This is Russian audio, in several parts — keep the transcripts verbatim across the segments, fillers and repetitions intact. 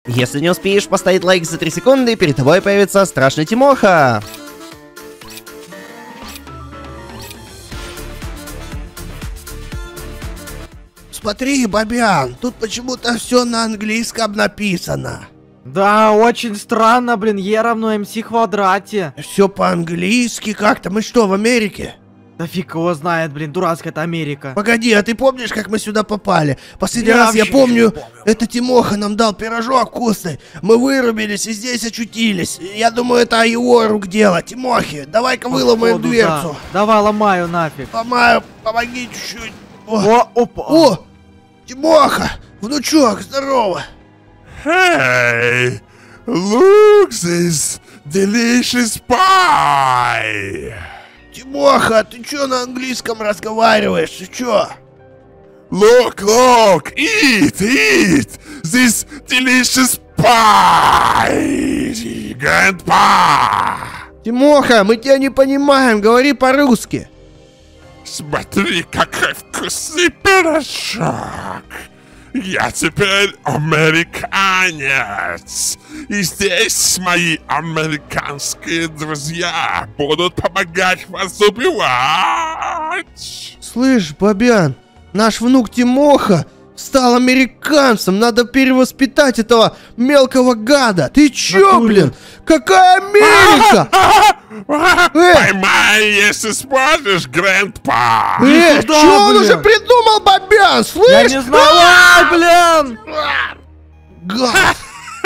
Если не успеешь поставить лайк за три секунды, перед тобой появится страшный Тимоха. Смотри, Бобян, тут почему-то все на английском написано. Да, очень странно, блин, Е равно МС в квадрате. Все по-английски как-то. Мы что, в Америке? Да фиг его знает, блин, дурацкая это Америка. Погоди, а ты помнишь, как мы сюда попали? Последний Я раз я вообще помню, не помню. это Тимоха нам дал пирожок вкусный. Мы вырубились и здесь очутились. Я думаю, это его рук дело. Тимохи, давай-ка выломаем Походу, дверцу. да. Давай, ломаю нафиг. Ломаю, помоги чуть-чуть. О, О, опа. О, Тимоха, внучок, здорово. Hey, look this delicious pie. Тимоха, ты чё на английском разговариваешь? Ты чё? Look, look, eat, eat this delicious pie, grandpa. Тимоха, мы тебя не понимаем, говори по-русски. Смотри, какой вкусный пирожок. Я теперь американец. И здесь мои американские друзья будут помогать вас убивать. Слышь, Бобян, наш внук Тимоха стал американцем. Надо перевоспитать этого мелкого гада. Ты чё, блин? Какая Америка? Э, Поймай, если сможешь, грандпа. э, сюда, чё он блин. уже придумал, Бобян? Я Слышь? не знаю, ай, блин. Гад.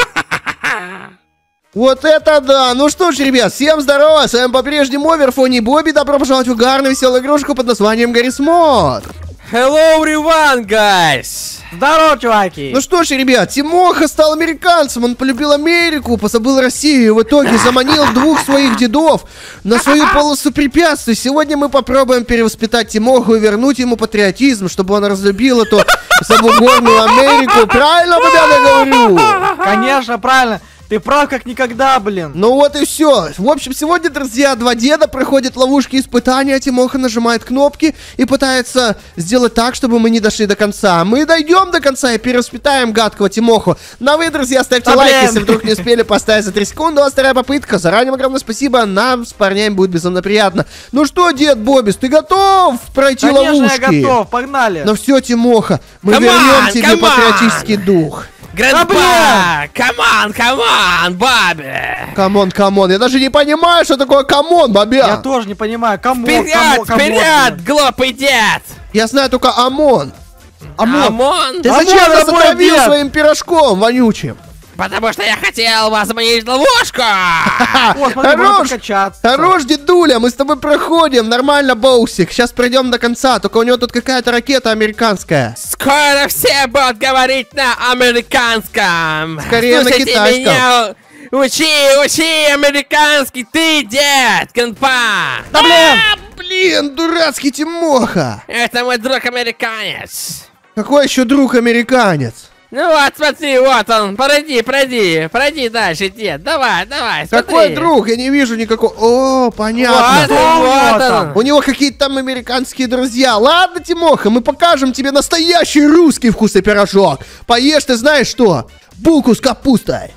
Вот это да! Ну что ж, ребят, всем здорово! С вами по-прежнему Оверфони и Бобби. Добро пожаловать в угарную веселую игрушку под названием Гаррис Мод. Hello everyone, guys! Здорово, чуваки. Ну что ж, ребят, Тимоха стал американцем, он полюбил Америку, позабыл Россию и в итоге заманил двух своих дедов на свою полосу препятствий. Сегодня мы попробуем перевоспитать Тимоху и вернуть ему патриотизм, чтобы он разлюбил эту забугорную Америку. Правильно, Бобян, я говорю? Конечно, правильно. Ты прав как никогда, блин. Ну вот и все. В общем, сегодня, друзья, два деда проходят ловушки и испытания, а Тимоха нажимает кнопки и пытается сделать так, чтобы мы не дошли до конца. Мы дойдем до конца и перевоспитаем гадкого Тимоху. Ну а вы, друзья, ставьте Да, лайк, блин. если вдруг не успели поставить за три секунды. У вас вторая попытка. Заранее огромное спасибо. Нам с парнями будет безумно приятно. Ну что, дед Бобис, ты готов пройти Конечно, ловушки? я готов, погнали. Ну все, Тимоха, мы Come on, вернем тебе come on. патриотический дух. Грандпа! Камон, камон, Бобби! Камон, камон. Я даже не понимаю, что такое камон, бабя. Я тоже не понимаю, кому, Вперед, кому, кому, вперед, блин. глупый дед! Я знаю только ОМОН. Амон. Амон? Ты ОМОН, зачем нас ОМОН, отравил дед? своим пирожком вонючим? Потому что я хотел вас заманить в ловушку! О, смотри, можно Хорош, покачаться. хорош, дедуля, мы с тобой проходим. Нормально, Боусик. Сейчас пройдем до конца. Только у него тут какая-то ракета американская. Скоро все будут говорить на американском! Скорее на Слушайте китайском. меня! Учи, учи американский, ты, дед, грандпа! Да блин! Блин, дурацкий Тимоха. Это мой друг американец! Какой еще друг американец? Ну вот, смотри, вот он, пройди, пройди, пройди дальше, дед, давай, давай, смотри. Какой друг? Я не вижу никакого... О, Вот понятно. он, вот там? он. У него какие-то там американские друзья. Ладно, Тимоха, мы покажем тебе настоящий русский вкусный пирожок. Поешь ты знаешь что? Булку с капустой.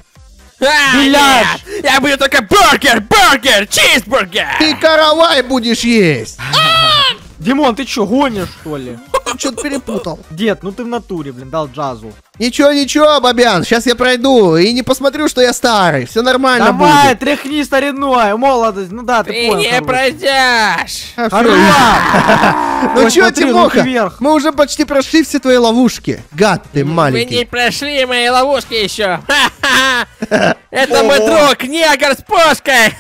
А, Блядь. нет, я буду только бургер, бургер, чизбургер. Ты каравай будешь есть. Димон, ты чё, гонишь, что ли? Что-то перепутал. Дед, ну ты в натуре, блин, дал джазу. Ничего, ничего, Бобян, сейчас я пройду и не посмотрю, что я старый. Все нормально Давай, будет. тряхни стариной, молодость, ну да, ты Ты понял. не короче. пройдешь. А, всё, Хорош. Ну Ой, чё, смотри, Тимоха, руки вверх. мы уже почти прошли все твои ловушки. Гад ты Вы не маленький. прошли мои ловушки еще. Это мой друг, негр с пушкой.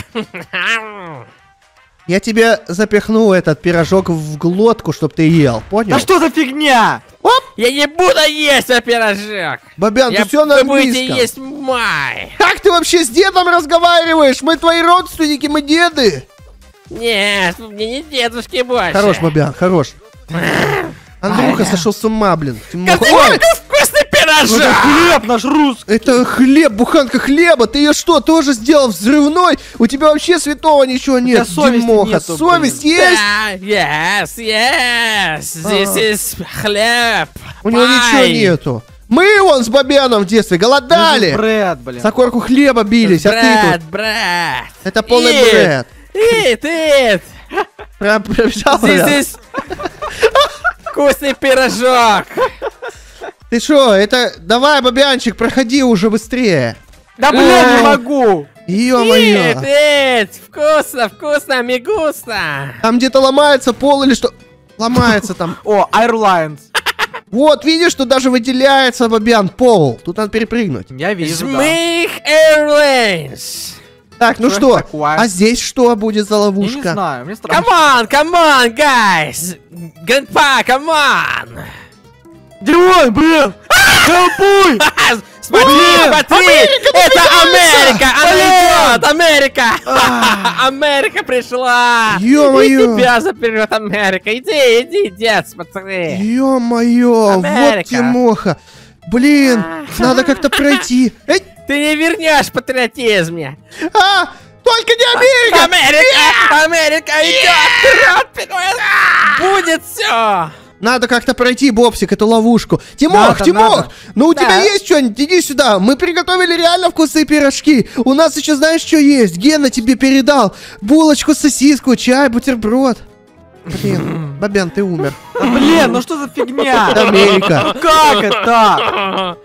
Я тебе запихну этот пирожок в глотку, чтоб ты ел, понял? Да что за фигня? Оп! Я не буду есть свой пирожок. Бобян, Я ты все на вы будете английском. есть май. Как ты вообще с дедом разговариваешь? Мы твои родственники, мы деды. Нет, мне не дедушки больше. Хорош, Бобян, хорош. Андрюха сошел с ума, блин. Тимоха- Какой Ой, вкусный Ну это пирожок. хлеб наш русский. это хлеб, буханка хлеба. Ты ее что, тоже сделал взрывной? У тебя вообще святого ничего нет, совести Димоха. нету, Совесть блин. есть? Да, yes, yes. This А. is хлеб. У него Pie. ничего нету. Мы вон с Бобяном в детстве голодали. Бред, блин. За корку хлеба бились, а ты Брат, тут. брат. Это полный Ит, бред. Ит, ит. Прям пробежал. Здесь, здесь вкусный пирожок. Ты шо, это... Давай, Бобянчик, проходи уже быстрее. Да блин, не могу. Ё-моё. Ит, ит. Вкусно, вкусно, мигусно. Там где-то ломается пол или что? Ломается там. О, Airlines. Вот, видишь, что даже выделяется, Бобян, пол. Тут надо перепрыгнуть. Я вижу, да. Жмых Airlines. Так, ну Что что? это такое? А здесь что будет за Я не ловушка? знаю, мне страшно. Come on, come on, guys. Grandpa, come on. Димон, блин! Helpuй! Смотри, смотри, это Америка, она Блин! идет, Америка. Америка пришла. Ё-моё. И тебя заперет Америка. Иди, иди, дед, смотри. Ё-моё, вот Америка. Тимоха. Блин, надо как-то пройти. Эй, Ты не вернешь патриотизме. а, только не Америка! Америка, Америка идет вперед, вперед. Будет все. Надо как-то пройти, Бобсик, эту ловушку. Тимох, Надо, Тимох, надо. ну у Да. тебя есть что-нибудь? Иди сюда. Мы приготовили реально вкусные пирожки. У нас еще знаешь, что есть? Гена тебе передал булочку, сосиску, чай, бутерброд. Блин, Бобян, ты умер. Да блин, ну что за фигня? Это Америка. Как это?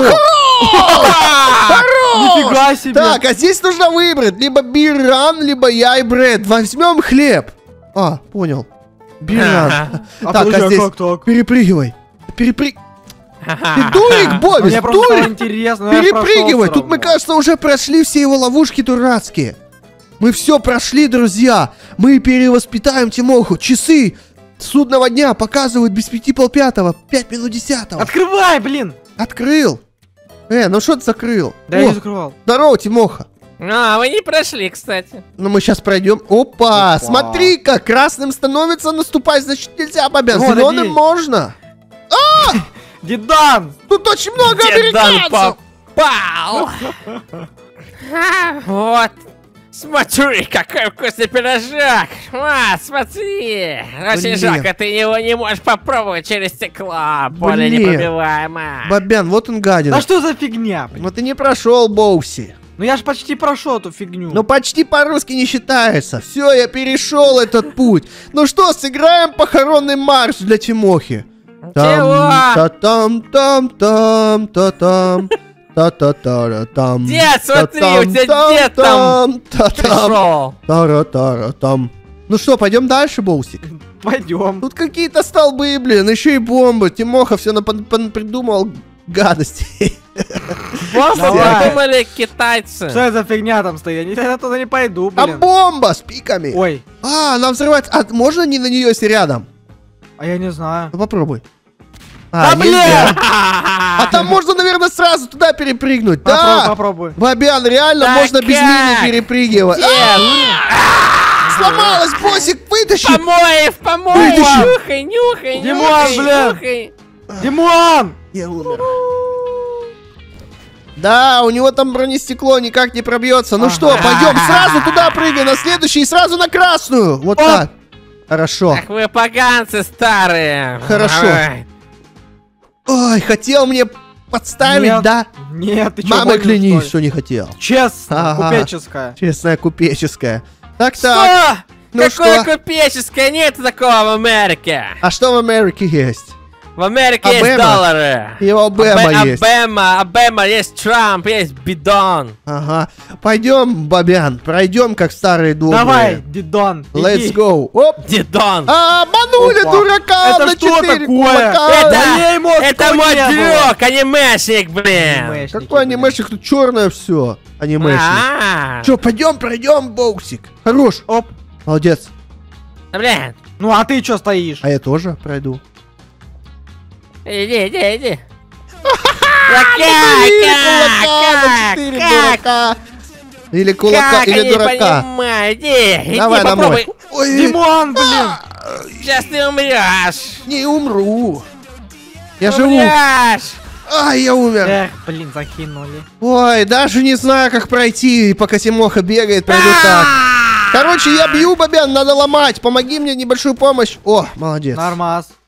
Нифига себе. Так, а здесь нужно выбрать либо биран, либо яй бред. Возьмем хлеб. А, понял. Биран. А Так, подожди, а а здесь как так? перепрыгивай. Перепрыг... Ты дурик, Мне Бобис, просто стало дурик. интересно. но я прошел Перепрыгивай. всё Тут мы, равно. кажется, уже прошли все его ловушки дурацкие. Мы все прошли, друзья. Мы перевоспитаем Тимоху. Часы судного дня показывают без пяти полпятого, пять минут десятого. Открывай, блин! Открыл. Э, ну что ты закрыл? Да я О, не закрывал. здорово, Тимоха. А, вы не прошли, кстати. Ну мы сейчас пройдем. Опа, Опа. смотри-ка, красным становится наступать, значит нельзя, Бобян. Вот, Зеленым иди. можно. Дедан! Тут очень много Дедан американцев. попал. А, Вот. Смотри, какой вкусный пирожок. А, смотри. Очень Блин. жалко, ты его не можешь попробовать через стекло. Более Блин. непробиваемо. Бобян, вот он гадина. Да что за фигня, блин? Ну ты не прошел, Боуси. Ну я же почти прошел эту фигню. Ну почти по-русски не считается. Все, я перешел этот путь. Ну что, сыграем похоронный марш для Тимохи. Чего? Та-там, там, там, та-там. Та-та-та-та-там. Дед, смотри, у тебя дед там та-там, Пришел. та-ра-та-ра-там. Ну что, пойдем дальше, Боусик? Пойдем. Тут какие-то столбы, блин, еще и бомбы. Тимоха все придумал гадости. Бомбу Давай. придумали китайцы. Что это за фигня там стоит? Я никогда туда не пойду, А блин. бомба с пиками. Ой, А, она взрывается. А можно не на нее, если рядом? а я не знаю. Ну попробуй. А, Да блин! нельзя. А там можно, наверное, сразу туда перепрыгнуть. Попробуй, Да! попробуй. Бобян, реально Да можно без как? мины перепрыгивать. Дед. А, сломалась, Босик, вытащи! Помоев, помоев. Вытащи. Нюхай, нюхай, Димон, нюхай, блин. нюхай. Димон! Я умер. Да, у него там бронестекло никак не пробьется. Ну Ага. что, пойдем сразу туда прыгай, на следующий и сразу на красную. Вот Оп. так. Хорошо. Ах вы поганцы старые. Хорошо. Ой. Ой, хотел мне подставить, Нет. да? Нет, ты чё, Мамой гонишь, клянись, что ли? что не хотел. Честно, Ага. купеческая. Честная купеческая. Так-так. Что? Ну Какое что? купеческое? Нет такого в Америке. А что в Америке есть? В Америке Обема. есть доллары. И Обема Обе- есть. Обема, Обема, есть Трамп, есть бидон. Ага. Пойдем, Бобян, пройдем как старые добрые. Давай, Дидон, Let's иди. go. Оп. Дидон. А, обманули Опа. дурака Это на что четыре такое? кулака. Это, Да ей мозг это мой не было. друг, анимешник, блин. Анимешники, Какой блин. анимешник? Тут черное все. Анимешник. А, Че, пойдем, пройдем, Боусик. Хорош. Оп. Молодец. блин. Ну а ты чё стоишь? А я тоже пройду. Иди, иди, иди. Да Или как, кулака на как, четыре как, дурака. Или кулака, как, или я не дурака. понимаю. Иди, иди, Давай на попробуй. мой. Ой, Димон, блин! Сейчас ты умрешь. не умру. Я живу. Умрешь. Ай, я умер. Эх, блин, закинули. Ой, даже не знаю, как пройти, пока Тимоха бегает, пройду так. Короче, я бью, Бобян, надо ломать. Помоги мне, небольшую помощь. О, молодец. Нормас.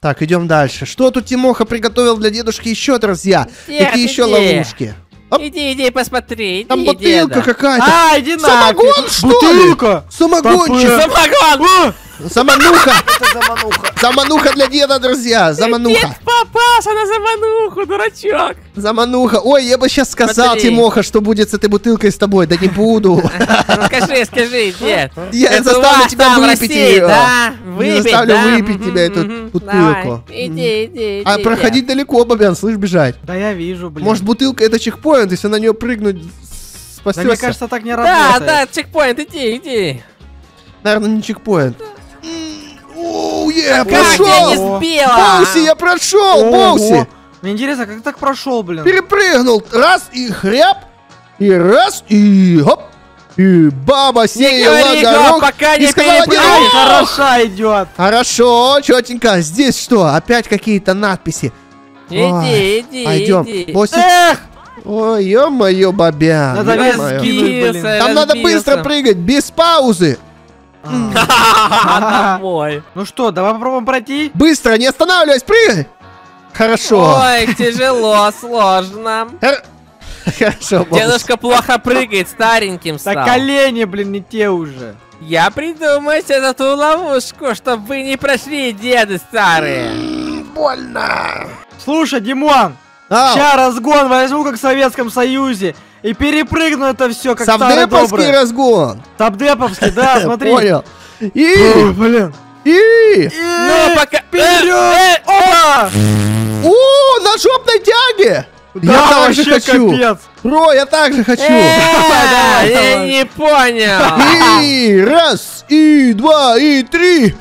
Так, идем дальше. Что тут Тимоха приготовил для дедушки еще, друзья? Нет, Какие еще иди. ловушки? Оп. Иди, иди, посмотри, иди, Там бутылка деда. какая-то. А, иди нафиг. Самогон, что Бутылка. ли? Самогончик. Такое. Самогон! Замануха. Это замануха. Замануха для деда, друзья. Замануха. Дед попался на замануху, дурачок. Замануха. Ой, я бы сейчас сказал, Смотри. Тимоха, что будет с этой бутылкой с тобой. Да не буду. Ну скажи, скажи, дед. Я Это у заставлю вас тебя там в выпить России, ее. Да, Я выпить, заставлю да? выпить Мгм, тебя эту мгм. бутылку. Давай, иди, иди, А иди, проходить далеко, Бабян, слышь, бежать. Да я вижу, блин. Может, бутылка это чекпоинт, если на нее прыгнуть, Да спасешься. мне кажется, так не дед. работает. Да, да, чекпоинт, иди, иди. Наверное, не чекпоинт. Оу, я Как я не прошел! сбила? Боуси, я прошел! Ого. Боуси! Мне интересно, как ты так прошел, блин? Перепрыгнул! Раз и хряб! И раз и хоп! И баба Не сеяла говори, Го, горох пока и не сказала перепрыгнешь. «Ай, Ай, хороша идет. Хорошо, четенько. Здесь что? Опять какие-то надписи. Ой, Иди, иди, Пойдем. иди. Боссик. Эх! Ой, ё-моё, Бабян. Надо ё-моё. вес скинуть, блин. Там надо быстро прыгать, без паузы. Ха-ха-ха, домой. Ну что, давай попробуем пройти? Быстро, не останавливайся, прыгай. Хорошо. Ой, тяжело, сложно. Хор- Хорошо, Боуси. Дедушка плохо прыгает, стареньким Да стал. колени, блин, не те уже. Я придумаю себе ту ловушку, чтобы вы не прошли, деды старые. Больно. Слушай, Димон, Ау. ща разгон возьму, как в Советском Союзе, и перепрыгну это все, как старый Савдеповский добрый. разгон. Савдеповский, да, смотри. Понял. И, Ой, блин. и. Ну, пока... Вперед! Опа! О, на жопной тяге. Я Да, так же вообще хочу. капец. Бро, я так же хочу. Э, давай, Я давай. не понял. И раз, и два, и три.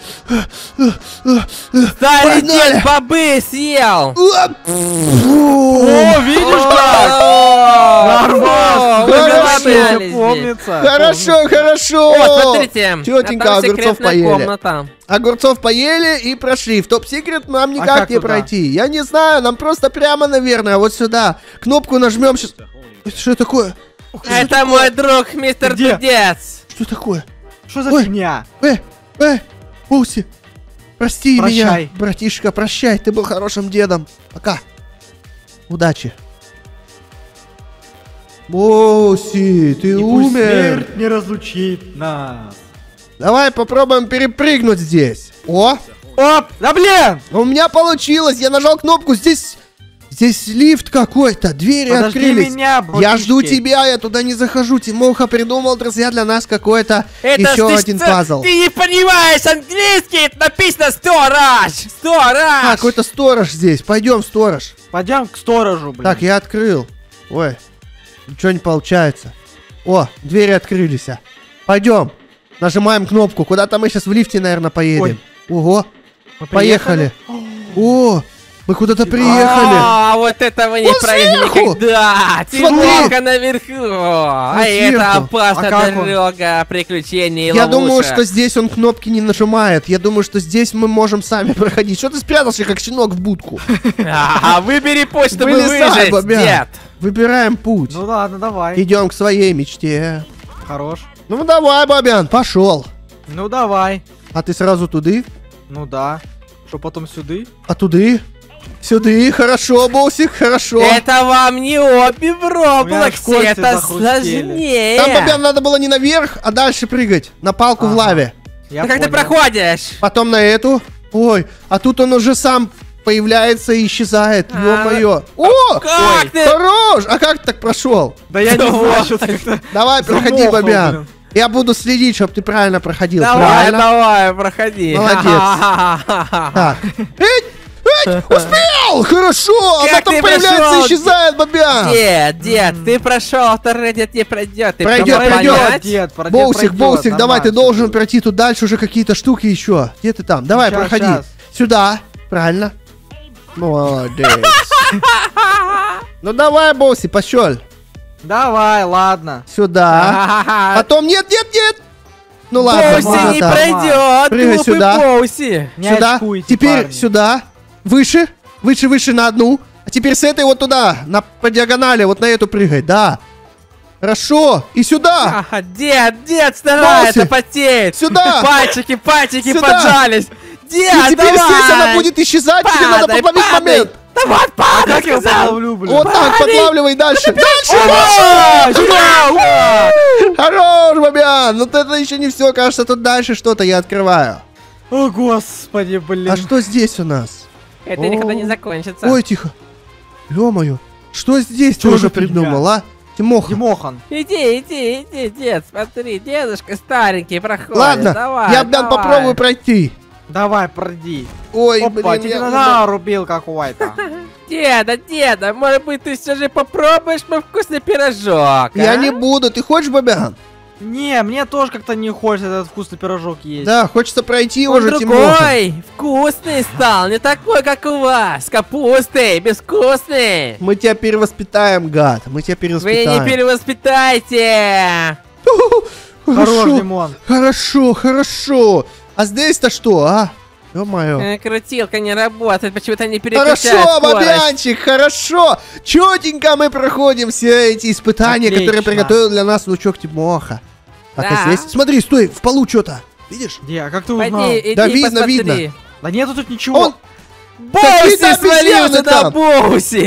Старый Погнали. дед бобы съел. Оп. О, видишь как? Нормально. О, вы Хорошо. голодали здесь. Помнится. Хорошо, хорошо. О, смотрите. Тетенька, а там огурцов секретная поели. комната. Огурцов поели и прошли. В топ-секрет нам никак как не туда? пройти. Я не знаю, нам просто прямо, наверное, вот сюда. Кнопку нажмем сейчас. Это что такое? Это мой друг, мистер Где? Дудец. Что такое? Что за Ой. фигня? Э, э, Боуси, прости меня, Прощай. братишка, прощай, ты был хорошим дедом. Пока. Удачи. Боуси, ты И пусть умер. смерть не разлучит нас. Давай попробуем перепрыгнуть здесь. О, Оп! Да блин! у меня получилось, я нажал кнопку, здесь... Здесь лифт какой-то, двери Подожди открылись. меня, Я братишки. жду тебя, я туда не захожу. Тимоха придумал, друзья, для нас какой-то Это еще ты один что- пазл. Ты не понимаешь английский, это написано сторож. А, Сторож. какой-то сторож здесь. Пойдем, сторож. Пойдем к сторожу, блин. Так, я открыл. Ой, ничего не получается. О, двери открылись. а. Пойдем. Нажимаем кнопку. Куда-то мы сейчас в лифте, наверное, поедем. Ого, Мы поехали. О, мы куда-то приехали. А, вот это вы не Вот пройдете сверху. никогда. Смотри. Тимоха наверху. А это сверху. опасная А как он? дорога приключений и Я думаю, ловушек. что здесь он кнопки не нажимает. Я думаю, что здесь мы можем сами проходить. Что ты спрятался, как щенок в будку? А, выбери путь, чтобы Вылезай, выжить, Бобян. дед. Выбираем путь. Ну ладно, давай. Идем к своей мечте. Хорош. Ну давай, Бобян, пошел. Ну давай. А ты сразу туды? Ну да. Что потом сюда? А туды? Сюды, хорошо, Боусик, хорошо. Это вам не обе в У меня аж Роблоксе, кости это захрустели. сложнее. Там, Бобян, надо было не наверх, а дальше прыгать. На палку в Ага. лаве. Я Ну как ты понял. проходишь? Потом на эту. Ой, а тут он уже сам появляется и исчезает. А, Ё-моё. О, Как ой, ты? хорош. А как ты так прошел? Да я не Да знаю, вот. что-то как-то... Давай, проходи, Замокнул, Бобян. блин. Я буду следить, чтобы ты правильно проходил. Давай, правильно? давай, проходи. Молодец. Ха-ха-ха-ха-ха. Так. Эть, эть, успел! Хорошо! Она Как там ты появляется прошел? и исчезает, Бобян! Дед, дед, ты прошел, второй дед не пройдет. Ты Пройдет, прям пройдет. понять? Дед, пройдет, Боусик, пройдет, Боусик, давай, ты нормально должен всё будет. пройти тут дальше уже какие-то штуки еще. Где ты там? Давай, Щас, проходи. щас. Сюда. Правильно. Молодец. Ну давай, Боуси, пошел. Давай, ладно. Сюда. Ха-ха-ха. Потом нет, нет, нет. Ну ладно, Боуси можно не так. пройдет, Прыгай глупый сюда. Боуси. Не Сюда. очкуйте, Теперь парни. сюда. Выше. Выше, выше на одну. А теперь с этой вот туда. На, по диагонали, вот на эту прыгай. Да. Хорошо. И сюда. Ага, дед, дед, старается, Боуси. потеет. Сюда. Пальчики, пальчики Сюда. поджались. Где? И теперь Давай! здесь она будет исчезать, тебе надо Падай, подловить падай! момент. Да вот, А падай, как я его сказал! подловлю, блин? Вот так, подлавливай дальше. Дальше, А, сюда, ура! Хорош, Бобян! Вот это еще не все, кажется, тут дальше что-то я открываю. О, господи, блин. А что здесь у нас? Это никогда не О. закончится. Ой, тихо. Ё-моё. Что здесь ты Что уже за фигня? придумал, а? Тимоха. Тимохан. Иди, иди, иди, дед, смотри, дедушка старенький проходит. Ладно, давай, я, Бобян, давай. попробую пройти. Давай, пройди. Ой, Опа, блин, тебе я... нога убил какой-то. Деда, деда, может быть, ты все же попробуешь мой вкусный пирожок, Я а? не буду. Ты хочешь, Бобян? Не, мне тоже как-то не хочется этот вкусный пирожок есть. Да, хочется пройти Он уже, Тимоха. другой, вкусный стал, не такой, как у вас, с капустой, безвкусный. Мы тебя перевоспитаем, гад. Мы тебя Вы не перевоспитаем. перевоспитайте. Хорош, Хорошо, Димон. хорошо, хорошо. А здесь-то что, а? Ё-моё. Э, Крутилка не работает, почему-то не переключает Хорошо, скорость. Бобянчик, хорошо. Четенько мы проходим все эти испытания, Отлично. которые приготовил для нас внучок Тимоха. Так, а Да. здесь... Смотри, стой, в полу что-то. Видишь? Где, а как ты узнал? Пойди, иди, Да видно, посмотри. видно. Да нету тут ничего. Он... Боуси Какие-то обезьяны свалился там. на Боуси!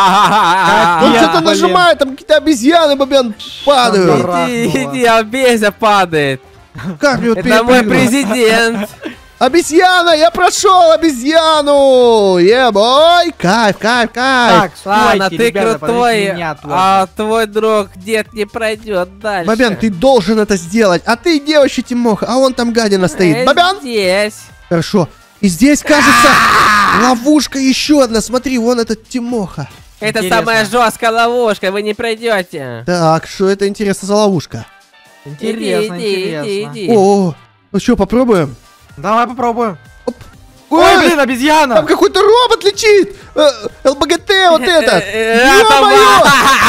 Он Я, что-то блин. нажимает, там какие-то обезьяны, Бобян, падают. Ага. Иди, Рахнуло. иди, а Безя падает. Как мне вот Это мой перепрыгнуть? президент. Обезьяна, я прошел обезьяну! Ебой! Кайф, кайф, кайф! Так, Ладно, стойте, ты ребята, крутой, подождите меня тут. а твой друг дед не пройдет дальше. Бобян, ты должен это сделать, а ты девочка Тимоха, а он там гадина стоит. Э, Бобян? Здесь. Хорошо. И здесь, кажется, ловушка еще одна. Смотри, вон этот Тимоха. Это Интересно. самая жесткая ловушка, вы не пройдете. Так, что это интересно за ловушка? Интересно, иди, интересно. иди, иди. О, ну что, попробуем? Давай попробуем. Ой, Ой, блин, обезьяна! там какой-то робот летит! Э, ЛБГТ вот этот! Э, Ё-моё!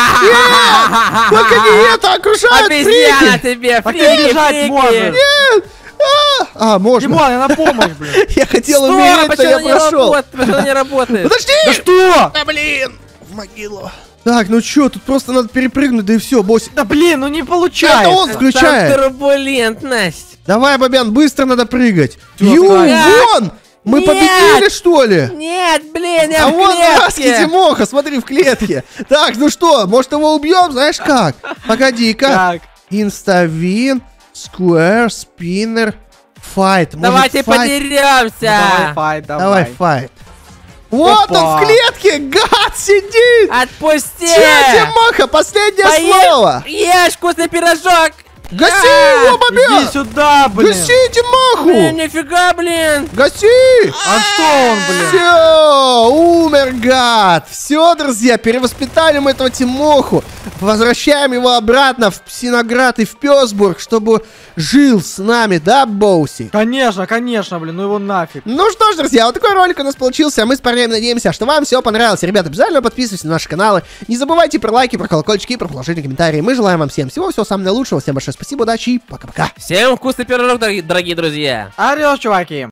это- Только не это, окружают Обезьяна фрики! тебе, Так ты фрики, бежать фрики. можешь. Нет! А, а, можно. Димон, я на помощь, блин. Я хотел Стоп, умереть, но почему я она не прошел. работает? Почему она не работает? Подожди! Да что? Да блин! В могилу. Так, ну чё, тут просто надо перепрыгнуть, да и все, босс. Да блин, ну не получается. Это он включает. Там турбулентность. Давай, Бобян, быстро надо прыгать. Всё, Ю, давай. вон! Мы Нет. победили, что ли? Нет, блин, я А в вон клетке. Раски Тимоха, смотри, в клетке. Так, ну что, может его убьем, знаешь как? Погоди-ка. Так, Инставин, Square, Spinner, Fight. Может, Давайте fight? подеремся. давай, файт, давай. Давай, Fight. Вот он Опа. в клетке, гад сидит. Отпусти. Че, Тимоха, последнее Пое- слово. Ешь вкусный пирожок. Гаси А, его, Иди Бобян. сюда, блин. Гаси Тимоху. Блин, нифига, блин. Гаси. А что он, блин? Все, умер гад. Все, друзья, перевоспитали мы этого Тимоху. Возвращаем его обратно в Псиноград и в Пёсбург, чтобы жил с нами, да, Боуси? Конечно, конечно, блин, ну его нафиг. Ну что ж, друзья, вот такой ролик у нас получился. Мы с парнями надеемся, что вам все понравилось. Ребята, обязательно подписывайтесь на наши каналы. Не забывайте про лайки, про колокольчики и про положительные комментарии. Мы желаем вам всем всего-всего самого наилучшего. Всем большое спасибо, удачи и пока-пока. Всем вкусный пирожок, дорогие, дорогие друзья. Адиос, чуваки.